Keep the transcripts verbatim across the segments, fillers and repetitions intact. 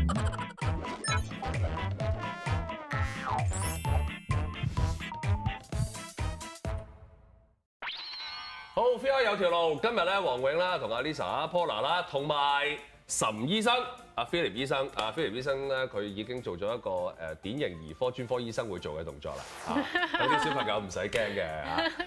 好 ，F I 有條路，今日咧黃永啦，同阿 Lisa、阿 Paula 啦，同埋岑醫生、阿 Philip 醫生、阿 Philip 醫生咧，佢已經做咗一個誒典型兒科專科醫生會做嘅動作啦。啊，有啲小朋友唔使驚嘅。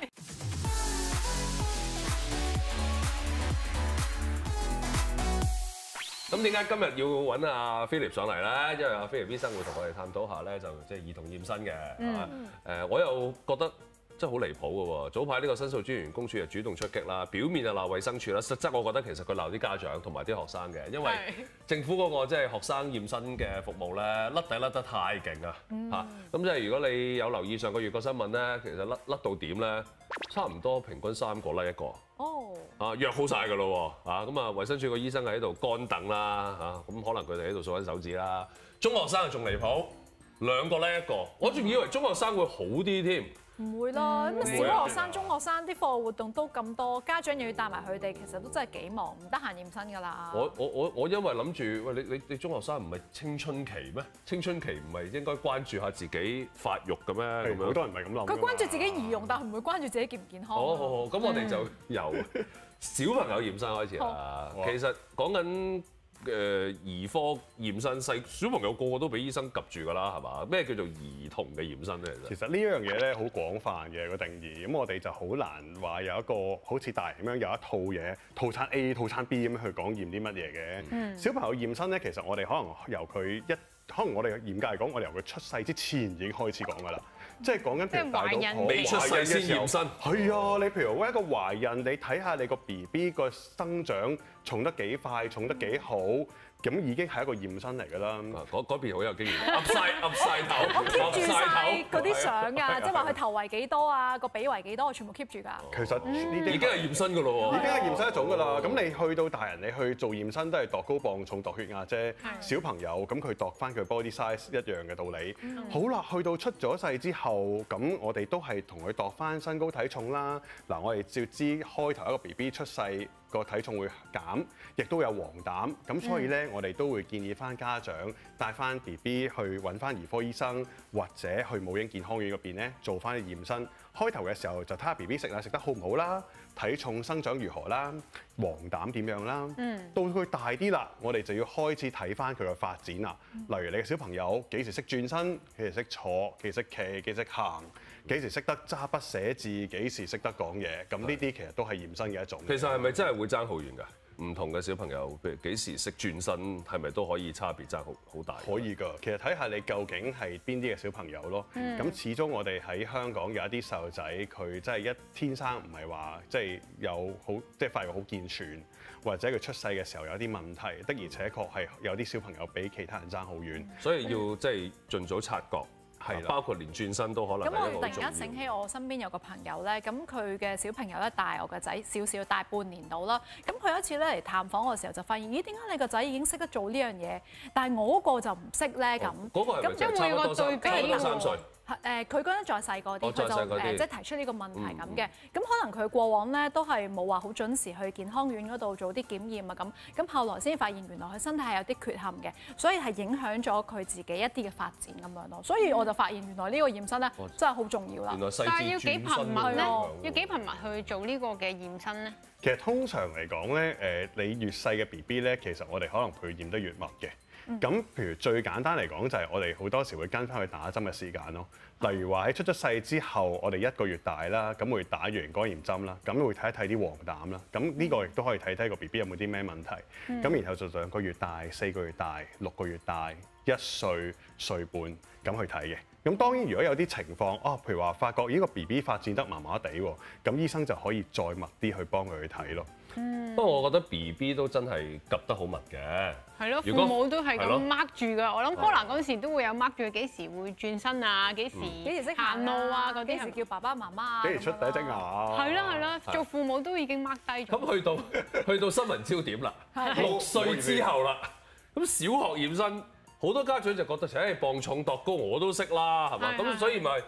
咁點解今日要揾阿 Philip 上嚟咧？因為阿 Philip 醫生會同我哋探討下咧，就即係兒童驗身嘅。嗯。誒，我又覺得。真係好離譜嘅喎！早排呢個申訴專員公署就主動出擊啦，表面就鬧衛生署啦，實質我覺得其實佢鬧啲家長同埋啲學生嘅，因為政府嗰個即係學生驗身嘅服務咧，甩底甩得太勁啊！嚇，咁即係如果你有留意上個月個新聞咧，其實甩甩到點咧，差唔多平均三個甩一個。哦。啊，約好晒㗎咯喎！啊，咁啊，衛生署個醫生喺度乾等啦，嚇，咁可能佢哋喺度數緊手指啦。中學生仲離譜，兩個甩一個，我仲以為中學生會好啲添。 唔會啦，咁小學生、中學生啲課外活動都咁多，家長又要帶埋佢哋，其實都真係幾忙，唔得閒驗身㗎啦。 我我我我因為諗住，喂你你你中學生唔係青春期咩？青春期唔係應該關注下自己發育嘅咩？ 好多人唔係咁諗。 佢關注自己儀容，但係唔會關注自己健唔健康。 好好好，咁我哋就由小朋友驗身開始啦。其實講緊。誒兒科驗身，細小朋友個個都俾醫生及住㗎啦，係嘛？咩叫做兒童嘅驗身咧？ 其實呢一樣嘢咧好廣泛嘅個定義，咁我哋就好難話有一個好似大人咁樣有一套嘢，套餐 A、套餐 B 咁樣去講驗啲乜嘢嘅。嗯、小朋友驗身咧，其實我哋可能由佢一，可能我哋嚴格嚟講，我哋由佢出世之前已經開始講㗎啦。即係講緊譬如大到未出世先驗身， 係啊！你譬如話一個懷孕，你睇下你個 B B 個生長重得幾快，重得幾好，咁已經係一個驗身嚟㗎啦。 嗰嗰邊好有經驗，噏曬噏曬頭， 我 keep 住曬嗰啲相㗎，即係話佢頭圍幾多啊，個髀圍幾多，我全部 keep 住㗎。 其實呢啲已經係驗身㗎咯喎， 已經係驗身一種㗎啦。咁你去到大人，你去做驗身都係度高磅重、度血壓啫。小朋友咁佢度翻佢 body size 一樣嘅道理。好啦，去到出咗世之後，咁我哋都係同佢度翻身高體重啦。嗱，我哋照知開頭一個 B B 出世個體重會減，亦都有黃疸，咁所以咧，我哋都會建議翻家長帶翻 B B 去揾翻兒科醫生，或者去母嬰健康院嗰邊咧做翻啲驗身。開頭嘅時候就睇下 B B 食啊食得好唔好啦，體重生長如何啦，黃疸點樣啦。嗯。到佢大啲啦，我哋就要開始睇翻佢嘅發展啦。例如你嘅小朋友幾時識轉身，幾時識坐，幾時識企，幾時識行，幾時識得揸筆寫字，幾時識得講嘢。咁呢啲其實都係驗身嘅一種。 其實係咪真係會爭好遠㗎？唔同嘅小朋友，譬如幾時識轉身，係咪都可以差別爭好好大？ 可以㗎，其實睇下你究竟係邊啲嘅小朋友咯。咁、嗯、始終我哋喺香港有一啲細路仔，佢真係一天生唔係話即係有好即係發育好健全，或者佢出世嘅時候有啲問題，的而且確係有啲小朋友比其他人爭好遠。 所以要即係盡早察覺。係，包括連轉身都可能。咁我突然間醒起，我身邊有個朋友咧，咁佢嘅小朋友咧大我個仔少少，大半年到啦。咁佢有一次咧嚟探訪我嘅時候，就發現咦，點解你個仔已經識得做呢樣嘢，但係我嗰個就唔識咧咁。 嗰個係咪差唔多三對比三歲？ 誒，佢嗰陣再細個啲，佢就誒即係提出呢個問題咁嘅。咁可能佢過往咧都係冇話好準時去健康院嗰度做啲檢驗啊咁。咁後來先發現原來佢身體係有啲缺陷嘅，所以係影響咗佢自己一啲嘅發展咁樣咯。所以我就發現原來呢個驗身咧真係好重要啦。 但係要幾頻密咧？要幾頻密去做呢個嘅驗身咧？ 其實通常嚟講咧，誒你越細嘅 B B 咧，其實我哋可能會驗得越密嘅。咁、嗯、譬如最簡單嚟講，就係我哋好多時會跟翻去打針嘅時間咯。例如話喺出咗世之後，我哋一個月大啦，咁會打完肝炎針啦，咁會睇一睇啲黃疸啦。咁呢個亦都可以睇睇個 B B 有冇啲咩問題。咁、嗯、然後就兩個月大、四個月大、六個月大、一歲、歲半咁去睇嘅。咁當然如果有啲情況，哦，譬如話發覺呢個 B B 發展得麻麻地喎，咁醫生就可以再密啲去幫佢去睇咯。 嗯，不過我覺得 B B 都真係及得好密嘅。 係咯，父母都係咁 mark 住㗎。我諗 Paula 嗰陣時都會有 mark 住佢幾時會轉身啊，幾時幾時識行路啊，嗰啲幾時叫爸爸媽媽啊， 幾時出第一隻牙啊。 係啦係啦，做父母都已經 mark 低咗。 咁去到去到新聞焦點啦，六歲之後啦，咁小學驗身好多家長就覺得，誒磅重度高我都識啦，係嘛？咁所以咪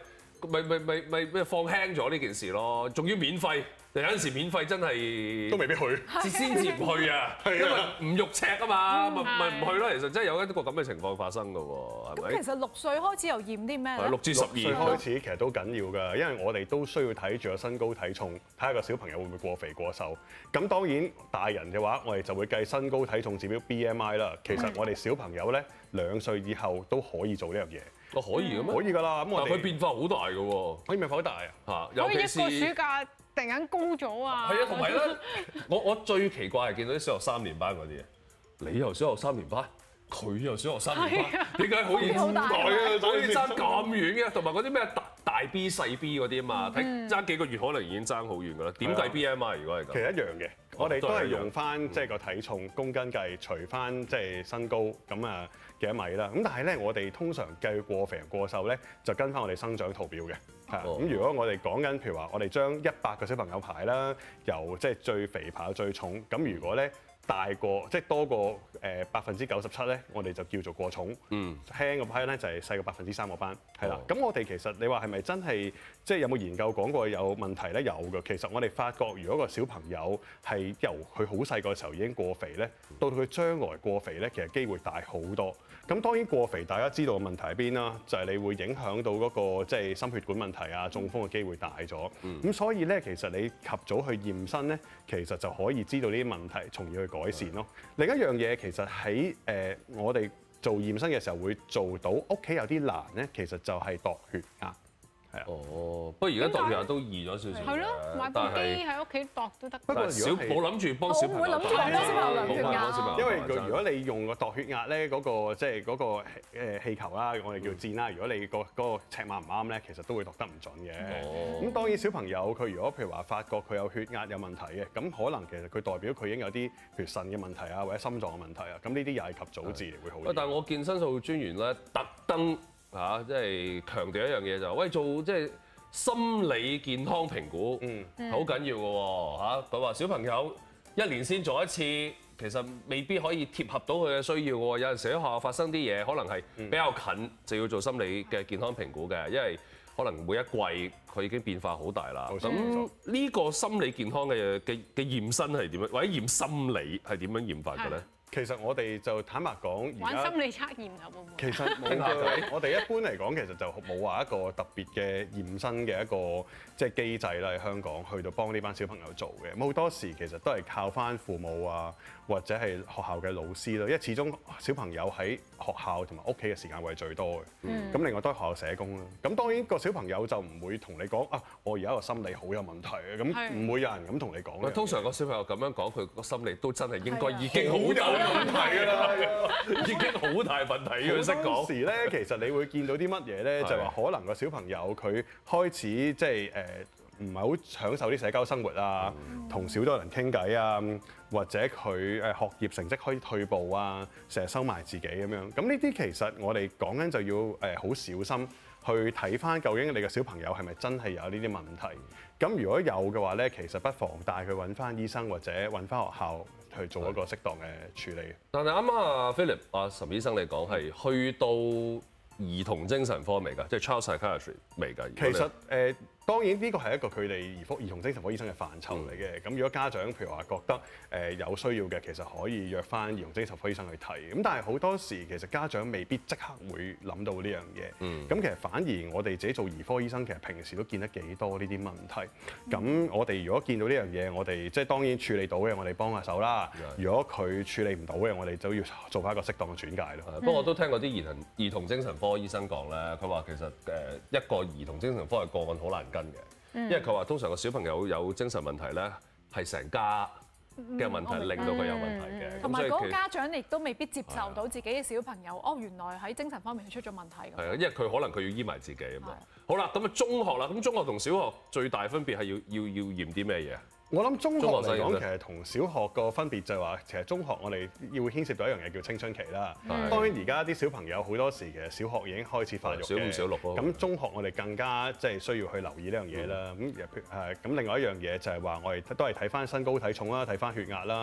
咪咪咪咪咪放輕咗呢件事咯，仲要免費。有陣時免費真係都未必去， 先至唔去啊，因為唔肉赤啊嘛，咪咪唔去咯。其實真係有一個咁嘅情況發生㗎喎，係咪？ 咁其實六歲開始又驗啲咩咧？ 六至十二歲開始其實都緊要㗎，因為我哋都需要睇住個身高體重，睇下個小朋友會唔會過肥過瘦。咁當然大人嘅話，我哋就會計身高體重指標 B M I 啦。其實我哋小朋友咧兩歲以後都可以做呢樣嘢。 我可以嘅咩？ 可以㗎啦。咁我哋佢變化好大㗎喎。 可以變化好大啊！ 嚇， 可以一個尤其是暑假突然間高咗啊！ 係啊，同埋咧，我我最奇怪係見到啲小學三年班嗰啲啊，你又小學三年班，佢又小學三年班，點解可以好大啊可以爭咁遠嘅？同埋嗰啲咩大大 B 細 B 嗰啲啊嘛，睇爭幾個月可能已經爭好遠㗎啦。點計 B M I 如果係咁？ 其實一樣嘅，我哋都係用翻即係個體重公斤計，除翻即係身高咁啊幾多米啦。咁但係咧，我哋通常計過肥過瘦咧，就跟翻我哋生長圖表嘅。係咁、哦、如果我哋講緊譬如話，我哋將一百個小朋友排啦，由即係最肥排到最重。咁如果咧大過即係多過誒百分之九十七咧，我哋就叫做過重。嗯，輕個班咧就係細過百分之三個班。係啦，咁、哦、我哋其實你話係咪真係即係有冇研究講過有問題咧？有嘅。其實我哋發覺，如果個小朋友係由佢好細個時候已經過肥咧，到到佢將來過肥咧，其實機會大好多。咁當然過肥大家知道嘅問題喺邊啦，就係、是、你會影響到嗰、那個即係、就是、心血管問題啊、中風嘅機會大咗。咁、嗯、所以咧，其實你及早去驗身咧，其實就可以知道呢啲問題，從而去改善咯。另一樣嘢其實喺誒、呃、我哋做驗身嘅時候會做到，屋企有啲難咧，其實就係度血壓。 哦，不過而家度血壓都易咗少少嘅， 係咯，買部機喺屋企度都得。 不過小冇諗住幫小朋友， 我會諗住幫小朋友量血壓， 因為如果你用個度血壓咧，嗰個即係嗰個誒氣球啦，我哋叫箭啦。如果你個嗰個尺碼唔啱咧，其實都會度得唔準嘅。咁當然小朋友佢如果譬如話發覺佢有血壓有問題嘅，咁可能其實佢代表佢已經有啲譬如腎嘅問題啊，或者心臟嘅問題啊。咁呢啲又係及早治療會好啲。 但係我見申訴專員咧特登。嚇，即係強調一樣嘢就係，喂，做即係心理健康評估，嗯，好緊要嘅喎嚇。佢話小朋友一年先做一次，其實未必可以貼合到佢嘅需要喎。有陣時喺學校發生啲嘢，可能係比較近，就要做心理嘅健康評估嘅，因為可能每一季佢已經變化好大啦。咁呢個心理健康嘅嘅嘅驗身係點樣，或者驗心理係點樣驗法嘅咧？ 其實我哋就坦白講， 玩心理測驗啊，會唔會？ 其實冇嘅，我哋一般嚟講，其實就冇話一個特別嘅驗身嘅一個即係機制啦，喺香港去到幫呢班小朋友做嘅。咁好多時其實都係靠翻父母啊，或者係學校嘅老師咯，因為始終小朋友喺學校同埋屋企嘅時間會係最多嘅。咁、嗯、另外都係學校社工啦。咁當然個小朋友就唔會同你講啊，我而家個心理好有問題嘅，咁唔會有人咁同你講。 通常個小朋友咁樣講，佢個心理都真係應該已經好有問題㗎啦，已經好大問題。佢識講。當時咧，其實你會見到啲乜嘢咧？就係話可能個小朋友佢開始即係誒唔係好享受啲社交生活啊，同少多人傾偈啊，或者佢誒學業成績開始退步啊，成日收埋自己咁樣。咁呢啲其實我哋講緊就要誒好小心去睇翻究竟你個小朋友係咪真係有呢啲問題。咁如果有嘅話咧，其實不妨帶佢揾翻醫生或者揾翻學校去做一個適當嘅處理。 但係啱啱阿 Philip 阿岑醫生你講係去到兒童精神科未㗎？即係 child psychiatry 未㗎？ 其實誒、呃、當然呢個係一個佢哋兒科兒童精神科醫生嘅範疇嚟嘅。咁、嗯、如果家長譬如話覺得誒、呃、有需要嘅，其實可以約翻兒童精神科醫生去睇。咁但係好多時其實家長未必即刻會諗到呢樣嘢。咁、嗯、其實反而我哋自己做兒科醫生，其實平時都見得幾多呢啲問題。咁、嗯、我哋如果見到呢樣嘢，我哋即係當然處理到嘅，我哋幫下手啦。如果佢處理唔到嘅，我哋就要做翻一個適當嘅轉介咯。 不過我都聽過啲兒童兒童精神科醫生講咧，佢話其實誒一個兒童精神科嘅個案好難跟嘅，因為佢話通常個小朋友有精神問題咧，係成家嘅問題令到佢有問題嘅。 同埋嗰個家長亦都未必接受到自己嘅小朋友，哦原來喺精神方面係出咗問題。 係啊，因為佢可能佢要醫埋自己啊嘛。好啦，咁啊中學啦，咁中學同小學最大分別係要要要驗啲咩嘢？ 我諗中學嚟講，其實同小學個分別就係話，其實中學我哋要牽涉到一樣嘢叫青春期啦。嗯、當然而家啲小朋友好多時其實小學已經開始發育嘅， 小五、小六咯。 咁中學我哋更加即係需要去留意呢樣嘢啦。咁誒咁另外一樣嘢就係話，我哋都係睇翻身高體重啦，睇翻血壓啦。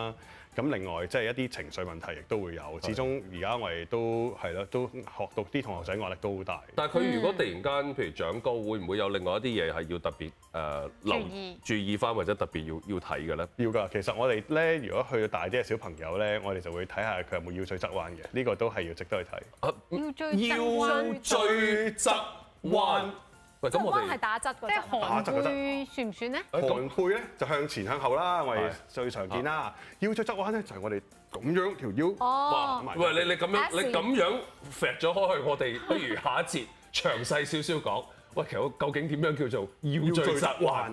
咁另外即係一啲情緒問題亦都會有。始終而家我哋都係咯，都學到啲同學仔壓力都好大。 但係佢如果突然間譬如長高，會唔會有另外一啲嘢係要特別誒留意注意翻，或者特別要要睇嘅咧？ 要㗎。其實我哋咧，如果去到大啲嘅小朋友咧，我哋就會睇下佢有冇腰椎側彎嘅。呢個都係要值得去睇。 腰椎側椎側彎。喂，咁我哋係打側嗰即係寒背算唔算咧？ 寒背咧就向前向後啦，我哋最常見啦。腰椎側彎咧就係我哋咁樣條腰。 哦。 喂，你你咁樣你咁樣揈咗開去，我哋不如下一節詳細少少講。喂，其實究竟點樣叫做腰椎側彎？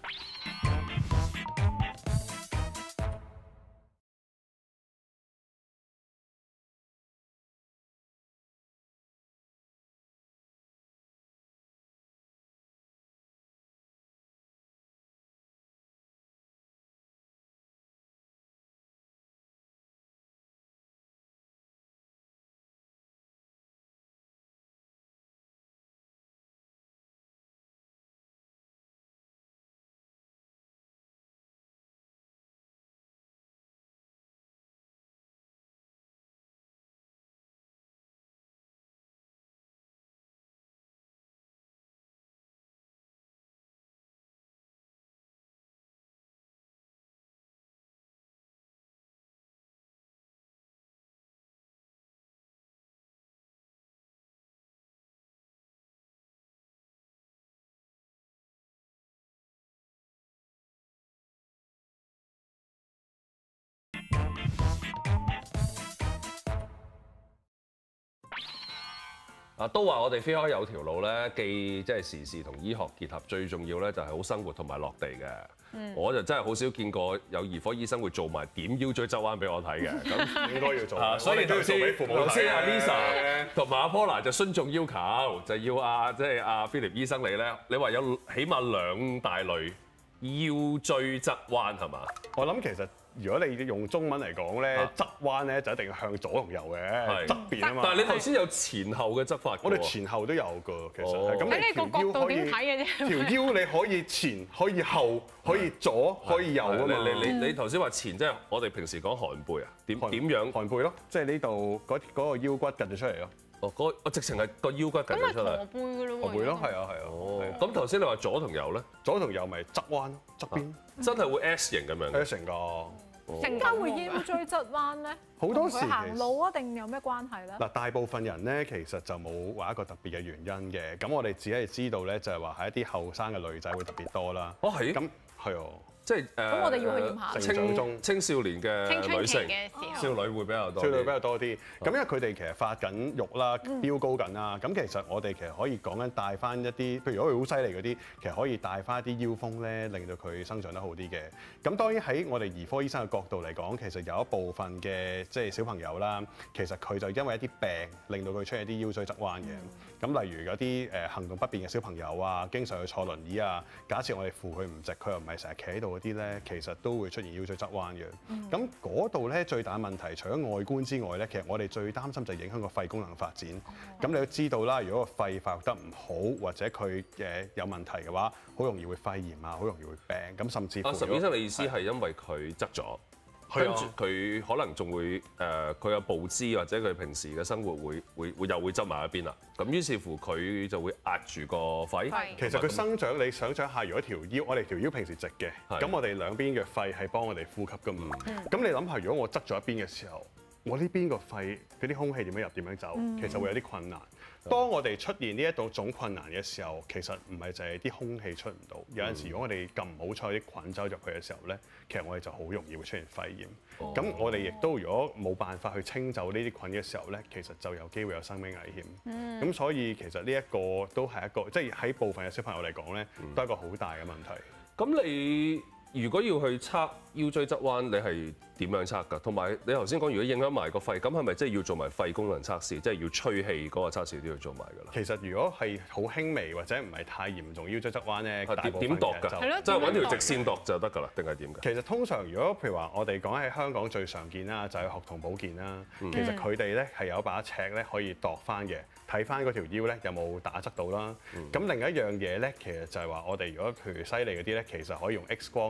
啊，都話我哋飛開有條路咧，既即係時事同醫學結合，最重要咧就係好生活同埋落地嘅。嗯、我就真係好少見過有兒科醫生會做埋點腰椎側彎俾我睇嘅，咁應該要做。 啊、所以頭先頭先阿 Lisa 同埋阿 Paula 就遵眾要求，就要阿即係阿 Philip 醫生你咧，你話有起碼兩大類腰椎側彎係嘛？ 我諗其實。如果你用中文嚟講咧，側彎咧就一定要向左同右嘅側邊啊嘛。 但係你頭先有前後嘅側法。 我哋前後都有㗎，其實係咁。 睇你個角度點睇嘅啫。 條腰你可以前，可以後，可以左，可以右啊嘛。 你你你頭先話前，即係我哋平時講寒背啊？點點樣寒背咯？即係呢度嗰嗰個腰骨趌咗出嚟咯。 哦，嗰我直情係個腰骨趌咗出嚟。 咁咪駝背㗎咯喎。 駝背咯，係啊係啊。 哦。咁頭先你話左同右咧？ 左同右咪側彎側邊。 真係會 S 型咁樣。 S 型㗎。 點解會腰椎側彎咧？ 好多時佢行路啊，定有咩關係咧？ 嗱，大部分人咧其實就冇話一個特別嘅原因嘅。咁我哋只係知道咧，就係話係一啲後生嘅女仔會特別多啦。 哦，係。 咁係哦。 即係誒， 咁我哋要去驗下。 成長中青少年嘅女性少女會比較多， 少女比較多啲。咁因為佢哋其實發緊育啦，飆高緊啦。咁其實我哋其實可以講緊帶翻一啲，譬如如果佢好犀利嗰啲，其實可以帶翻一啲腰風咧，令到佢生長得好啲嘅。咁當然喺我哋兒科醫生嘅角度嚟講，其實有一部分嘅即係小朋友啦，其實佢就因為一啲病令到佢出現一啲腰椎側彎嘅。咁、嗯、例如有啲誒行動不便嘅小朋友啊，經常去坐輪椅啊，假設我哋扶佢唔直，佢又唔係成日企喺度嗰啲咧，其實都會出現腰椎側彎嘅。咁嗰度咧最大問題，除咗外觀之外咧，其實我哋最擔心就係影響個肺功能發展。咁、哦、你都知道啦，如果個肺發育得唔好，或者佢誒有問題嘅話，好容易會肺炎啊，好容易會病。咁甚至乎， 岑醫生，你意思係因為佢側咗？跟住佢可能仲會誒，佢、呃、有步姿或者佢平時嘅生活會會會又會側埋一邊啦。咁於是乎佢就會壓住個肺。 其實佢生長，你想象下，如果條腰我哋條腰平時直嘅，咁我哋兩邊嘅肺係幫我哋呼吸㗎嘛。咁、嗯、你諗下，如果我側咗一邊嘅時候，我呢邊個肺嗰啲空氣點樣入點樣走，其實會有啲困難。當我哋出現呢一種種困難嘅時候，其實唔係就係啲空氣出唔到，有陣時如果我哋咁唔好彩啲菌走入去嘅時候咧，其實我哋就好容易會出現肺炎。咁、哦、我哋亦都如果冇辦法去清走呢啲菌嘅時候咧，其實就有機會有生命危險。咁、嗯、所以其實呢一個都係一個，即係喺部分嘅小朋友嚟講咧，都係一個好大嘅問題。 咁、嗯、你如果要去測腰椎側彎，你係點樣測㗎？同埋你頭先講，如果影響埋個肺，咁係咪即係要做埋肺功能測試，即係要吹氣嗰個測試都要做埋㗎啦？ 其實如果係好輕微或者唔係太嚴重腰椎側彎咧， 點點度㗎？係咯，即係揾條直線度就得㗎啦，定係點㗎？ 其實通常如果譬如話我哋講喺香港最常見啦，就係學童保健啦。嗯、其實佢哋咧係有把尺咧可以度翻嘅，睇翻嗰條腰咧有冇打側到啦。咁、嗯、另一樣嘢咧，其實就係話我哋如果譬如犀利嗰啲咧，其實可以用 X 光咧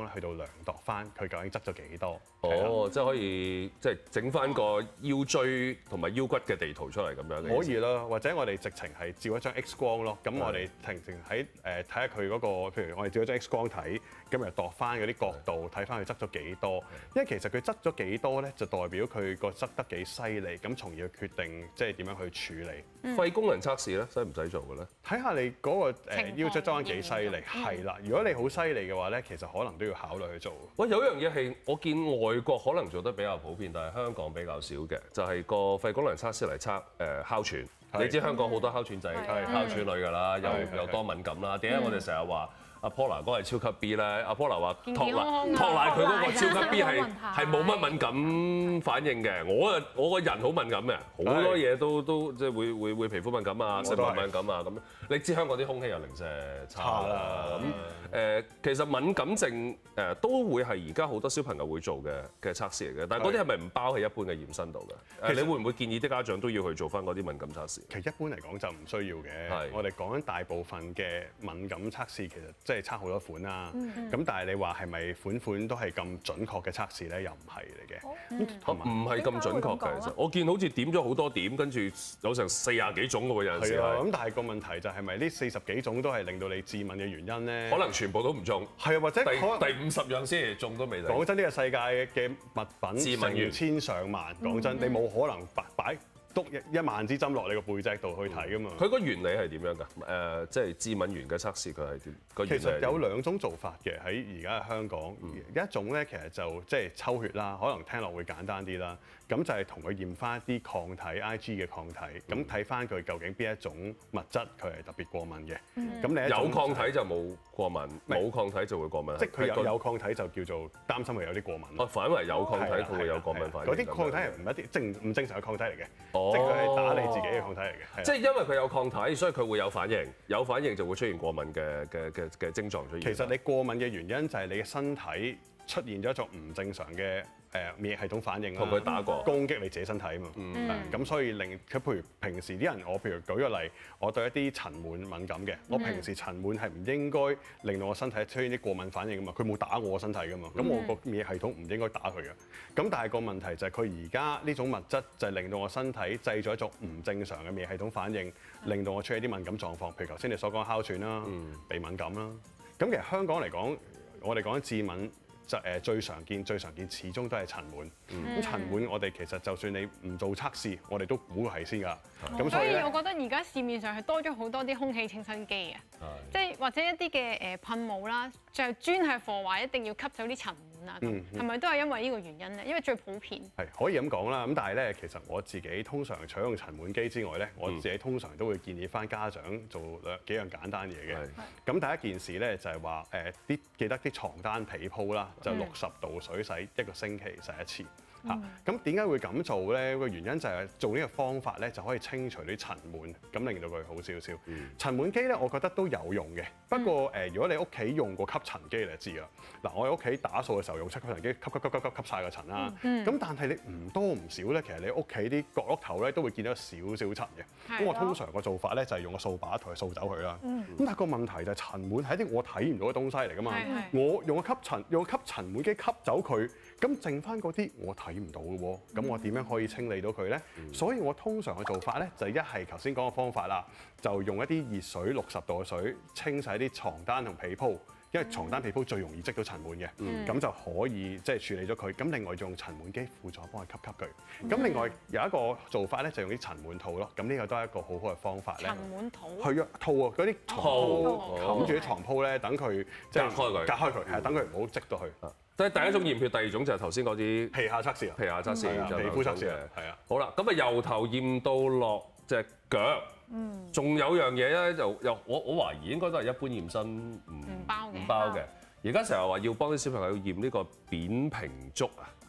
去到量度翻佢究竟側咗幾多。 哦，即係可以即係整翻個腰椎同埋腰骨嘅地圖出嚟咁樣嘅。 可以啦，或者我哋直情係照一張 X 光咯。咁我哋停停喺誒睇下佢嗰個，譬如我哋照一張 X 光睇，咁又度翻嗰啲角度，睇翻佢側咗幾多。因為其實佢側咗幾多咧，就代表佢個側得幾犀利，咁從而決定即係點樣去處理。 肺功能測試咧，使唔使做嘅咧？ 睇下你嗰個誒腰側裝幾犀利，係啦。如果你好犀利嘅話咧，其實可能都要考慮去做。 喂，有一樣嘢係我見外國可能做得比較普遍，但係香港比較少嘅，就係個肺功能測試嚟測誒哮喘。你知香港好多哮喘仔、哮喘女㗎啦，又又多敏感啦。點解我哋成日話阿 Paula 哥係超級 B 咧？阿 Paula 話托奶托奶佢嗰個超級 B 係係冇乜敏感反應嘅。我啊我個人好敏感嘅，好多嘢都都即係會會會皮膚敏感啊、食物敏感啊咁。你知香港啲空氣又零舍差啦。咁誒其實敏感症誒都會係而家好多小朋友會做嘅嘅測試嚟嘅，但係嗰啲係咪唔包喺一般嘅驗身度嘅？誒你會唔會建議啲家長都要去做翻嗰啲敏感測試？ 其實一般嚟講就唔需要嘅。我哋講緊大部分嘅敏感測試，其實即係測好多款啦。咁但係你話係咪款款都係咁準確嘅測試咧？又唔係嚟嘅。 唔係咁準確嘅，其實我見好似點咗好多點，跟住有成四廿幾種嘅喎，有陣時係。 咁但係個問題就係咪呢四十幾種都係令到你致敏嘅原因咧？ 可能全部都唔中。 係啊，或者第第五十樣先中都未。 講真，呢個世界嘅物品致敏源成千上萬，講真，你冇可能擺擺篤一一萬支針落你個背脊度去睇㗎嘛。 佢個原理係點樣㗎？誒，即係致敏源嘅測試，佢係點？個原理其實有兩種做法嘅喺而家嘅香港，一種咧其實就即係抽血啦，可能聽落會簡單啲啦。咁就係同佢驗翻一啲抗體 I G 嘅抗體，咁睇翻佢究竟邊一種物質佢係特別過敏嘅。咁你有抗體就冇過敏，冇抗體就會過敏。 即係佢有有抗體就叫做擔心佢有啲過敏。 哦，反為有抗體佢會有過敏反應。 嗰啲抗體係唔一啲正唔正常嘅抗體嚟嘅，即係佢係打你自己嘅抗體嚟嘅。 即係因為佢有抗體，所以佢會有反應，有反應就會出現過敏嘅嘅嘅嘅症狀出現。 其實你過敏嘅原因就係你嘅身體出現咗一種唔正常嘅誒免疫系統反應啦， 同佢打過攻擊你自己身體啊嘛。咁、嗯、所以令佢譬如平時啲人，我譬如舉個例，我對一啲塵蟎敏感嘅，我平時塵蟎係唔應該令到我身體出現啲過敏反應噶嘛，佢冇打我身體噶嘛，咁我個免疫系統唔應該打佢嘅。咁但係個問題就係佢而家呢種物質就係令到我身體製咗一種唔正常嘅免疫系統反應，令到我出現啲敏感狀況，譬如頭先你所講哮喘啦、鼻敏感啦。咁其實香港嚟講，我哋講致敏。就誒最常見、最常見始終都係塵蟎。咁、嗯、塵蟎我哋其實就算你唔做測試，我哋都估係先㗎。咁、嗯、 所以我覺得而家市面上係多咗好多啲空氣清新機啊，即係或者一啲嘅誒噴霧啦，就係專係防話一定要吸走啲塵蟎啊。咁係咪都係因為呢個原因咧？因為最普遍係可以咁講啦。咁但係咧，其實我自己通常除咗用塵蟎機之外咧，我自己通常都會建議翻家長做兩幾樣簡單嘢嘅。咁第一件事咧就係話誒啲記得啲床單被鋪啦。就六十度水洗一個星期洗一次嚇，咁點解會咁做咧？個原因就係做呢個方法咧，就可以清除啲塵蟎，咁令到佢好少少。嗯、塵蟎機咧，我覺得都有用嘅。不過誒、呃，如果你屋企用過吸塵機，你就知啦。嗱，我喺屋企打掃嘅時候用吸塵機吸吸吸吸吸吸曬個塵啦。咁、嗯、但係你唔多唔少咧，其實你屋企啲角落頭咧都會見到少少塵嘅。咁的我通常個做法咧就係用個掃把同佢掃走佢啦。咁、嗯、但係個問題就係塵蟎係一啲我睇唔到嘅東西嚟㗎嘛。的我用個吸塵用個吸塵蟎機吸走佢，咁剩翻嗰啲我睇唔到嘅喎。咁我點樣可以清理到佢咧？嗯、所以我通常嘅做法咧就係一係頭先講嘅方法啦，就用一啲熱水六十度嘅水清洗啲床單同被鋪，因為床單被鋪最容易積到塵蟎嘅，咁、嗯、就可以即係、就是、處理咗佢。咁另外用塵蟎機輔助幫佢吸吸佢。咁、嗯、另外有一個做法咧就用啲塵蟎套咯。咁呢個都係一個好好嘅方法咧。 塵蟎套係啊，套啊，嗰啲床鋪冚住啲床鋪咧，等佢即係隔開佢， 隔開佢，係等佢唔好積到去。 即係第一種驗血，第二種就係頭先嗰啲皮下測試啊， 皮下測試， 皮膚測試啊，係啊。 好啦，咁啊由頭驗到落隻腳，仲有樣嘢咧，就又我我懷疑應該都係一般驗身唔包嘅， 唔包嘅。而家成日話要幫啲小朋友驗呢個扁平足啊，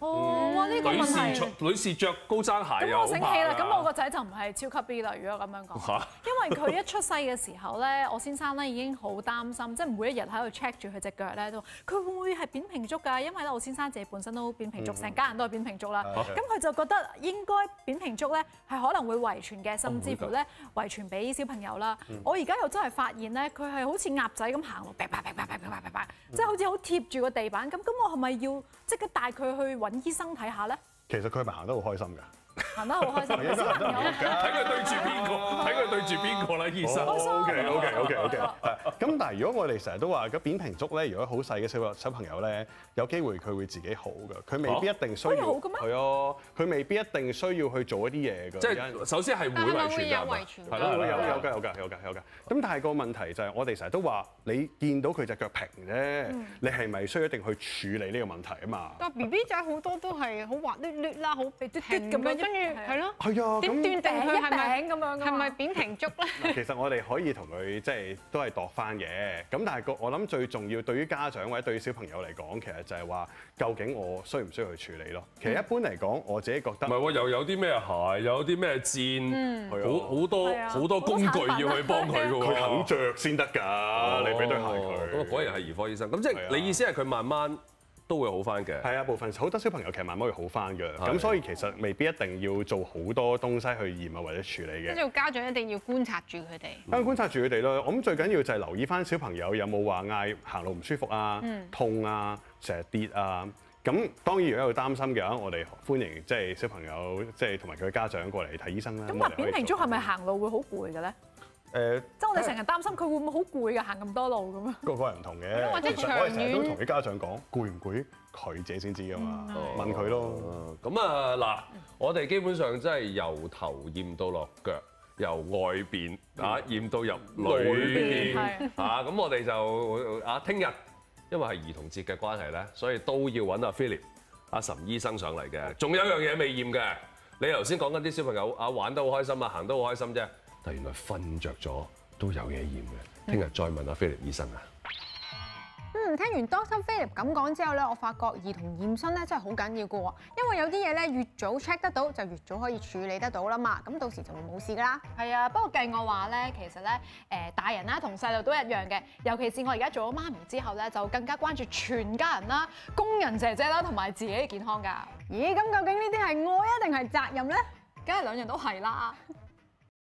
哦，哇！呢個問題。 女士女士著高踭鞋咁又我醒起啦，咁我個仔就唔係超級 B 啦。如果咁樣講， 嚇因為佢一出世嘅時候咧，我先生咧已經好擔心，即係每一日喺度 check 住佢隻腳咧，都佢會唔會係扁平足㗎？因為咧，我先生自己本身都扁平足，成家人都係扁平足啦。咁佢就覺得應該扁平足咧係可能會遺傳嘅，甚至乎咧遺傳俾小朋友啦。我而家又真係發現咧，佢係好似鴨仔咁行路，啪啪啪啪啪啪啪啪，即係好似好貼住個地板咁。咁我係咪要即刻帶佢去揾醫生睇下咧？ 其實佢係咪行得好開心㗎？ 行得好開心，小朋友睇佢對住邊個，睇佢對住邊個啦，醫生。 O K O K O K O K。咁但係如果我哋成日都話，咁扁平足咧，如果好細嘅小小朋友咧，有機會佢會自己好㗎，佢未必一定需要。 可以好嘅咩？ 係啊，佢未必一定需要去做一啲嘢㗎。 即係首先係會遺傳㗎， 係啦，會有有㗎有㗎有㗎有㗎。咁但係個問題就係，我哋成日都話，你見到佢隻腳平啫，你係咪需要一定去處理呢個問題啊嘛？ 但 B B 仔好多都係好滑捋捋啦，好平咁樣，跟住係咯。 係啊， 點斷定佢係咪咁樣？ 係咪扁平足咧？ 其實我哋可以同佢即係都係度翻嘅，咁但係個我諗最重要對於家長或者對於小朋友嚟講，其實就係話究竟我需唔需要去處理咯？其實一般嚟講，我自己覺得唔係喎，又有啲咩鞋，又有啲咩箭，好好多好多工具要去幫佢嘅喎， 佢肯着先得㗎，你俾對鞋佢。 咁啊，果然係兒科醫生。咁即係你意思係佢慢慢都會好翻嘅？ 係啊，部分好多小朋友其實慢慢會好翻嘅，咁所以其實未必一定要做好多東西去驗啊或者處理嘅。 即係家長一定要觀察住佢哋。 咁觀察住佢哋咯，我諗最緊要就係留意翻小朋友有冇話嗌行路唔舒服啊、痛啊、成日跌啊。咁當然如果有擔心嘅話，我哋歡迎即係小朋友即係同埋佢嘅家長過嚟睇醫生啦。 咁話扁平足係咪行路會好攰嘅咧？ 誒， 即係我哋成日擔心佢會唔會好攰㗎，行咁多路咁樣。 個個人唔同嘅， 或者其實我哋成日都同啲家長講，攰唔攰佢自己先知㗎嘛，問佢咯。 咁啊嗱，我哋基本上真係由頭驗到落腳，由外邊啊驗到入裏邊啊，咁我哋就啊聽日因為係兒童節嘅關係咧，所以都要揾阿 Philip 阿岑醫生上嚟嘅。仲有一樣嘢未驗嘅，你頭先講緊啲小朋友啊玩得好開心啊，行得好開心啫。但原來瞓着咗都有嘢驗嘅，聽日再問阿 Philip 醫生啊。 嗯，聽完 Doctor Philip 咁講之後咧，我發覺兒童驗身咧真係好緊要嘅喎，因為有啲嘢咧越早 check 得到，就越早可以處理得到啦嘛，咁到時就會冇事噶啦。 係啊，不過計我話咧，其實咧誒大人啦同細路都一樣嘅，尤其是我而家做咗媽咪之後咧，就更加關注全家人啦、工人姐姐啦同埋自己嘅健康㗎。 咦，咁究竟呢啲係愛啊定係責任咧？ 梗係兩樣都係啦。